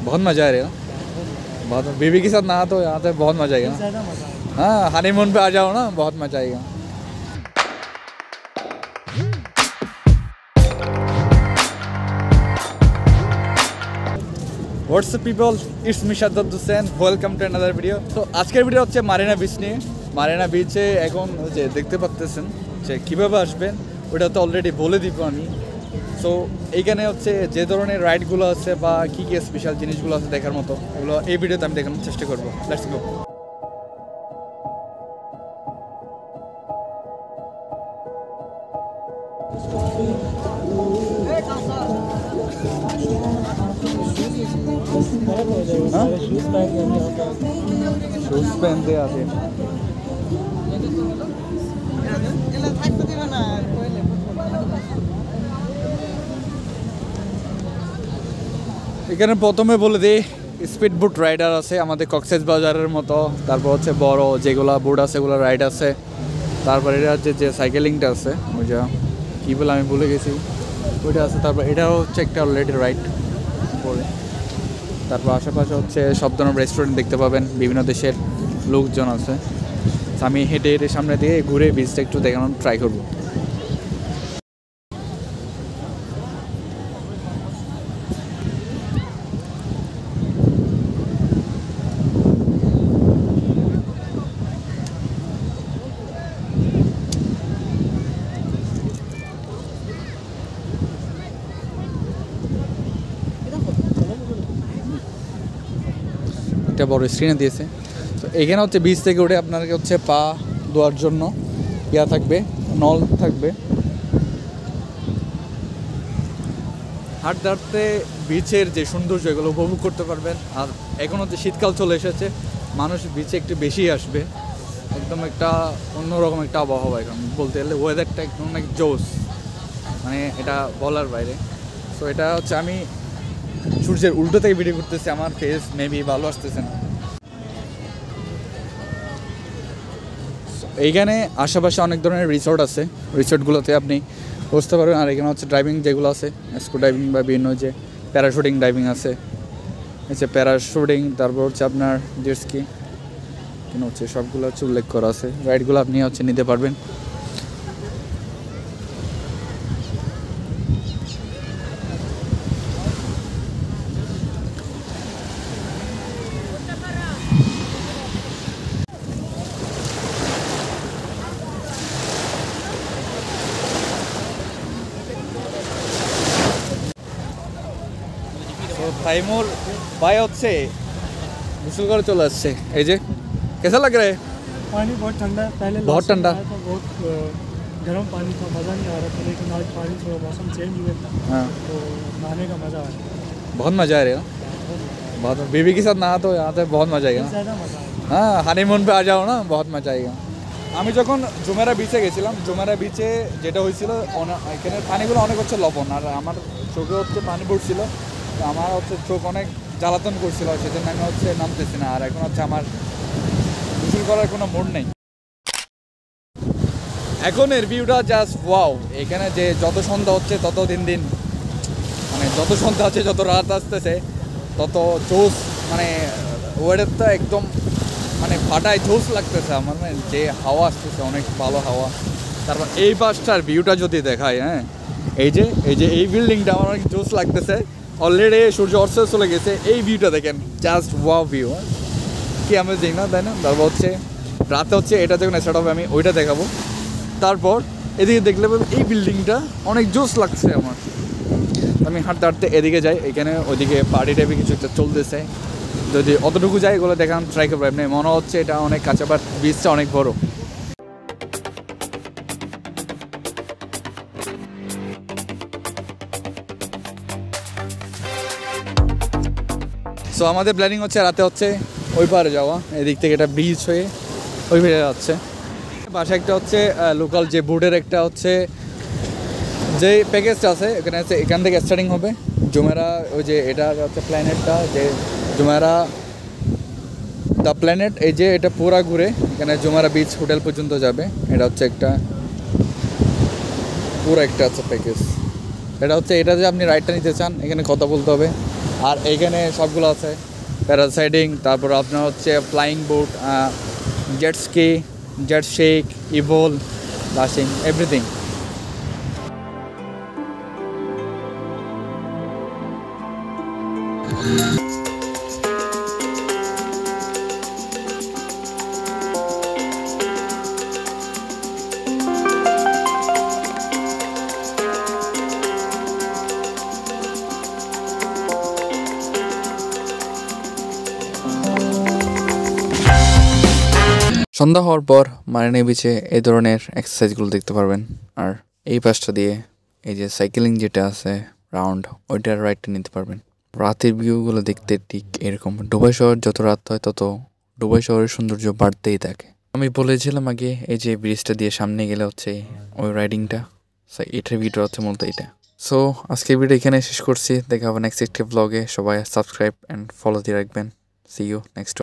बहुत मज़ा आ रहा है। बहुत बीवी के साथ ना तो यहाँ पे बहुत मज़ा आएगा ना। हाँ हनीमून पे आ जाओ ना, बहुत मज़ा आएगा। What's up people, it's me Shaddat Hussain, welcome to another video. তো আজকের ভিডিও হচ্ছে মারিনা বিচ নিয়ে। মারিনা বিচে এখন যে দেখতে পাচ্ছেন যে কীভাবে আসবেন ওটা তো অলরেডি বলে দিব আমি। সো এইখানে হচ্ছে যে ধরনের রাইডগুলো আছে বা কী কী স্পেশাল জিনিসগুলো আছে দেখার মতো, ওগুলো এই ভিডিওতে আমি দেখানোর চেষ্টা করবো। Let's go. शूज पहनते आते এখানে প্রথমে বলে দিই স্পিড বোট রাইডার আছে আমাদের কক্সেস বাজারের মতো। তারপর হচ্ছে বড় যেগুলো বোট আছে এগুলো রাইড আছে। তারপর এটা হচ্ছে যে সাইকেলিংটা আছে ওইটা কী বলে আমি ভুলে গেছি, ওইটা আছে। তারপর এটাও হচ্ছে একটা অলরেডি রাইড করে। তারপর আশেপাশে হচ্ছে সব ধরনের রেস্টুরেন্ট দেখতে পাবেন, বিভিন্ন দেশের লোকজন আছে। আমি হেঁটে হেঁটে সামনে দিয়ে ঘুরে বিচটা একটু দেখানোর ট্রাই করবো। একটা বড় স্ক্রিনে দিয়েছে। তো এখানে হচ্ছে বিচ থেকে উঠে আপনাকে হচ্ছে পা ধোয়ার জন্য ইয়া থাকবে, নল থাকবে। হাঁটতে হাঁটতে বিচের যে সৌন্দর্য এগুলো উপভোগ করতে পারবেন। আর এখন হচ্ছে শীতকাল চলে এসেছে, মানুষ বিচে একটু বেশি আসবে। একদম একটা অন্যরকম একটা আবহাওয়া এখন বলতে গেলে, ওয়েদারটা একদম অনেক জোস, মানে এটা বলার বাইরে। সো এটা হচ্ছে আমি সূর্যের উল্টো থেকে ভিডিও করতেছি, আমার ফেস মেবি ভালো আসতেছে না। এইখানে আশেপাশে অনেক ধরনের রিসোর্ট আছে, রিসোর্টগুলোতে আপনি বসতে পারবেন। আর এখানে হচ্ছে ড্রাইভিং যেগুলো আছে, স্কুল ড্রাইভিং বা বিভিন্ন যে প্যারাশুটিং ড্রাইভিং আছে, হচ্ছে প্যারাশুটিং। তারপর হচ্ছে আপনার জেট স্কি কেন হচ্ছে সবগুলো হচ্ছে উল্লেখ করা আছে। রাইডগুলো আপনি হচ্ছে নিতে পারবেন। তাইমুর ভাই হচ্ছে গোসল করে চলে আসছে। এই যে कैसा लग रहा है? पानी बहुत ठंडा है, पहले बहुत ठंडा था, बहुत गर्म पानी था, मज़ा नहीं आ रहा था। लेकिन आज पानी थोड़ा मौसम चेंज हुआ था, हाँ तो नहाने का मज़ा आया, बहुत मज़ा आ रहा है। बहुत बीवी के साथ नहा तो यहाँ पे बहुत मज़ा आएगा। ज़्यादा मज़ा आया। हाँ হানিমুন पे आ जाओ ना, बहुत मज़ा आएगा। আমি যখন জুমেরা বিচে গেছিলাম, জুমেরা বিচে যেটা হয়েছিল এখানে পানিগুলো অনেক হচ্ছে লবণ, আর আমার চোখে হচ্ছে পানি পড়ছিল। তো আমার হচ্ছে চোখ অনেক জ্বালাতন করছিল, সেজন্য আমি হচ্ছে নামতেছি না। আর এখন হচ্ছে আমার গোসল করার কোনো মুড নেই। এখন এর ভিউটা জাস্ট ওয়াও। এখানে যে যত সন্ধ্যা হচ্ছে তত দিন দিন মানে যত সন্ধ্যা হচ্ছে যত রাত আসতেছে তত জোস, মানে ওয়েদারটা একদম মানে ফাটায় জোস লাগতেছে আমার। মানে যে হাওয়া আসতেছে অনেক ভালো হাওয়া। তারপর এই পাশটার ভিউটা যদি দেখায়, হ্যাঁ এই যে এই বিল্ডিংটা আমার অনেক জোস লাগতেছে। অলরেডি সূর্য অস্ত চলে গেছে, এই ভিউটা দেখেন জাস্ট ওয়াও ভিউ। কি অ্যামেজিং না, তাই না? তারপর হচ্ছে রাতে হচ্ছে এটা যখন স্টার্ট হবে আমি ওইটা দেখাবো। তারপর এদিকে দেখলে এই বিল্ডিংটা অনেক জোস লাগছে আমার। আমি হাঁটতে হাঁটতে এদিকে যাই, এখানে ওইদিকে পার্টি টাইপে কিছু একটা চলতেছে। যদি অতটুকু যাই এগুলো দেখান ট্রাই করবো। এমনি মনে হচ্ছে এটা অনেক কাছে, বাট বিচটা অনেক বড়। সো আমাদের প্ল্যানিং হচ্ছে রাতে হচ্ছে ওই পারে যাওয়া, এদিক থেকে এটা ব্রিজ হয়ে ওই পারে যাচ্ছে। পাশে একটা হচ্ছে লোকাল যে বোটের একটা হচ্ছে যে প্যাকেজটা আছে, এখানে আছে এখান থেকে স্টার্টিং হবে জুমেরা। ওই যে এটা হচ্ছে প্ল্যানেটটা, যে জুমেরা দ্য প্ল্যানেট, এই যে এটা পুরা ঘুরে এখানে জুমেরা বিচ হোটেল পর্যন্ত যাবে। এটা হচ্ছে একটা পুরো একটা আছে প্যাকেজ। এটা হচ্ছে এটা যে আপনি রাইডটা নিতে চান এখানে কথা বলতে হবে। আর এইখানে সবগুলো আছে, প্যারাসাইডিং, তারপর আপনার হচ্ছে flying boat, jet ski, jet shake, ইভোল, লাশিং, এভরিথিং। সন্ধ্যা হওয়ার পর মারিনা বিচে এই ধরনের এক্সারসাইজগুলো দেখতে পারবেন। আর এই পাশটা দিয়ে এই যে সাইকেলিং যেটা আছে রাউন্ড, ওইটার রাইডটা নিতে পারবেন। রাতের ভিউগুলো দেখতে ঠিক এরকম। দুবাই শহর যত রাত হয় তত দুবাই শহরের সৌন্দর্য বাড়তেই থাকে। আমি বলেছিলাম আগে এই যে ব্রিজটা দিয়ে সামনে গেলে হচ্ছে ওই রাইডিংটা, এটার ভিডিও হচ্ছে মূলত এটা। সো আজকের ভিডিও এখানে শেষ করছি। দেখা হবে নেক্সট একটি ব্লগে। সবাই সাবস্ক্রাইব অ্যান্ড ফলো দিয়ে রাখবেন। See you next.